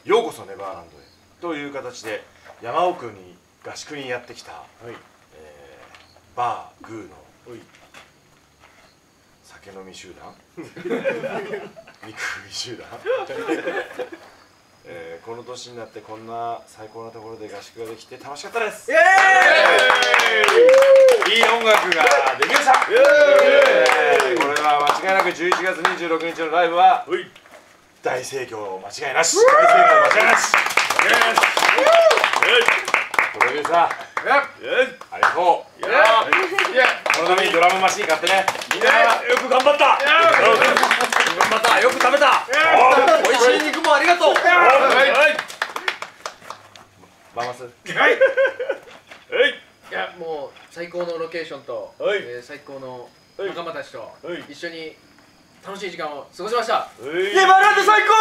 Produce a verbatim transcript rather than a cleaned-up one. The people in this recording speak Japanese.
ようこそネバーランドへという形で山奥に合宿にやってきた、はいえー、バーグーの酒飲み集団肉食い集団えー、この年になってこんな最高なところで合宿ができて楽しかったです。イエーイいい音楽ができました。イエーイこれは間違いなくじゅういちがつにじゅうろくにちのライブは大盛況間違いなし。大盛況間違いなし。プロデューサーありがとう。このためにドラムマシン買ってね。みんなよく頑張った。頑張った。よく食べた。美味しい肉もありがとう。バーマス。はい。 いやもう最高のロケーションと最高の仲間たちと一緒に楽しい時間を過ごしました。 ネバーランド最高。